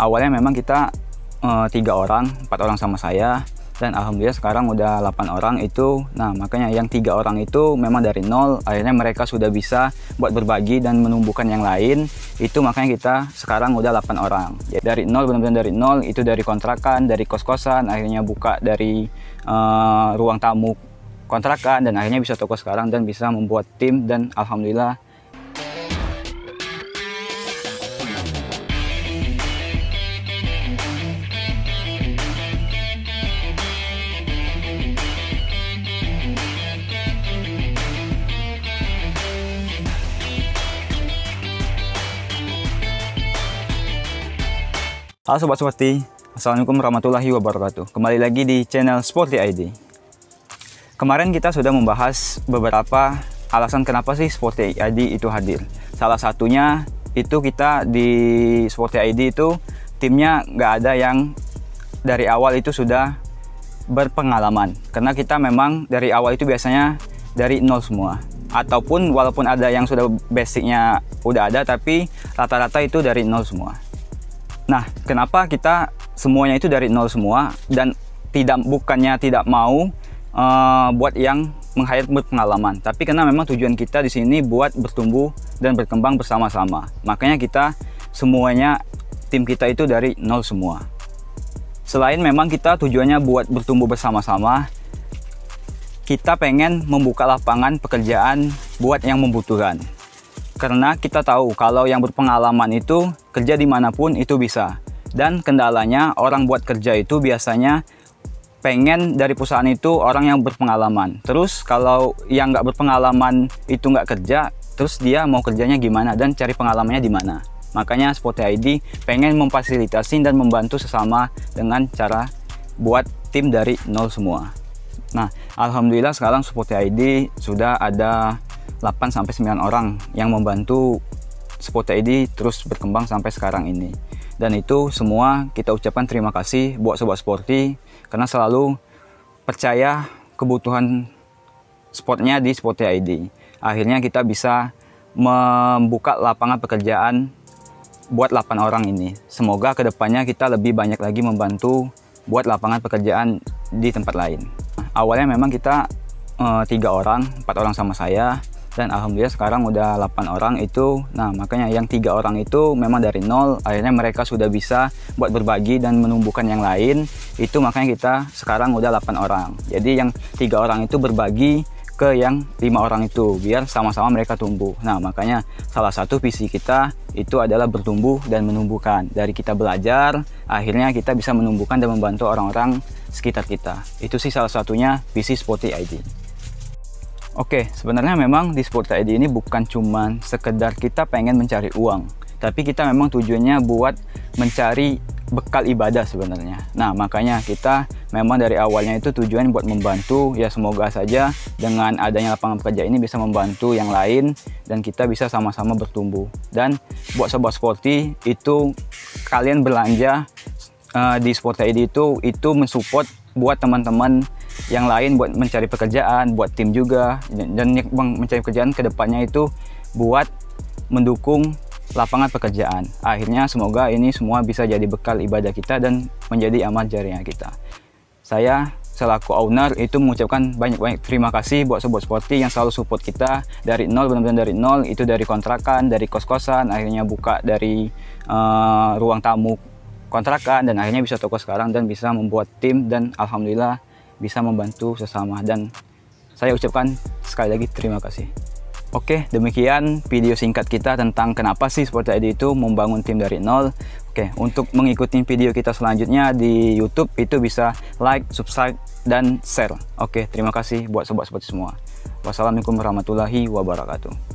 awalnya memang kita 3 orang, 4 orang sama saya, dan alhamdulillah sekarang udah 8 orang itu. Nah, makanya yang 3 orang itu memang dari nol, akhirnya mereka sudah bisa buat berbagi dan menumbuhkan yang lain. Itu makanya kita sekarang udah 8 orang. Ya, dari nol, benar-benar dari nol, itu dari kontrakan, dari kos-kosan, akhirnya buka dari ruang tamu kontrakan, dan akhirnya bisa toko sekarang dan bisa membuat tim, dan alhamdulillah. Halo Sobat Sporty, Assalamualaikum warahmatullahi wabarakatuh. Kembali lagi di channel Sporty ID. Kemarin kita sudah membahas beberapa alasan kenapa sih Sporty ID itu hadir. Salah satunya itu kita di Sporty ID itu timnya nggak ada yang dari awal itu sudah berpengalaman. Karena kita memang dari awal itu biasanya dari nol semua. Ataupun walaupun ada yang sudah basicnya udah ada, tapi rata-rata itu dari nol semua. Nah, kenapa kita semuanya itu dari nol semua, dan bukannya tidak mau buat yang meng-hire berpengalaman, tapi karena memang tujuan kita di sini buat bertumbuh dan berkembang bersama-sama. Makanya kita semuanya, tim kita itu dari nol semua. Selain memang kita tujuannya buat bertumbuh bersama-sama, kita pengen membuka lapangan pekerjaan buat yang membutuhkan. Karena kita tahu kalau yang berpengalaman itu kerja dimanapun itu bisa. Dan kendalanya orang buat kerja itu biasanya pengen dari perusahaan itu orang yang berpengalaman. Terus kalau yang nggak berpengalaman itu nggak kerja, terus dia mau kerjanya gimana dan cari pengalamannya di mana. Makanya Sporty ID pengen memfasilitasi dan membantu sesama dengan cara buat tim dari nol semua. Nah, alhamdulillah sekarang Sporty ID sudah ada 8-9 orang yang membantu Sporty ID terus berkembang sampai sekarang ini. Dan itu semua kita ucapkan terima kasih buat Sobat Sporty karena selalu percaya kebutuhan sportnya di Sporty ID. Akhirnya kita bisa membuka lapangan pekerjaan buat 8 orang ini. Semoga kedepannya kita lebih banyak lagi membantu buat lapangan pekerjaan di tempat lain. Nah, awalnya memang kita 3 orang, 4 orang sama saya, dan alhamdulillah sekarang udah 8 orang itu. Nah, makanya yang 3 orang itu memang dari nol, akhirnya mereka sudah bisa buat berbagi dan menumbuhkan yang lain. Itu makanya kita sekarang udah 8 orang. Jadi yang 3 orang itu berbagi ke yang 5 orang itu biar sama-sama mereka tumbuh. Nah, makanya salah satu visi kita itu adalah bertumbuh dan menumbuhkan. Dari kita belajar, akhirnya kita bisa menumbuhkan dan membantu orang-orang sekitar kita. Itu sih salah satunya visi Sporty ID. Oke, sebenarnya memang di Sporty ID ini bukan cuma sekedar kita pengen mencari uang, tapi kita memang tujuannya buat mencari bekal ibadah sebenarnya. Nah, makanya kita memang dari awalnya itu tujuan buat membantu, ya semoga saja dengan adanya lapangan pekerja ini bisa membantu yang lain dan kita bisa sama-sama bertumbuh. Dan buat Sobat Sporty itu kalian belanja di Sporty ID itu mensupport buat teman-teman yang lain buat mencari pekerjaan, buat tim juga, dan mencari pekerjaan kedepannya itu buat mendukung lapangan pekerjaan. Akhirnya semoga ini semua bisa jadi bekal ibadah kita dan menjadi amal jariah kita. Saya selaku owner itu mengucapkan banyak-banyak terima kasih buat Sobat Sporty yang selalu support kita dari nol, benar-benar dari nol, itu dari kontrakan, dari kos-kosan, akhirnya buka dari ruang tamu kontrakan, dan akhirnya bisa toko sekarang dan bisa membuat tim, dan alhamdulillah bisa membantu sesama. Dan saya ucapkan sekali lagi terima kasih. Oke, demikian video singkat kita tentang kenapa sih Sporty ID itu membangun tim dari nol. Oke, untuk mengikuti video kita selanjutnya di YouTube itu bisa like, subscribe, dan share. Oke, terima kasih buat sobat-sobat semua. Wassalamualaikum warahmatullahi wabarakatuh.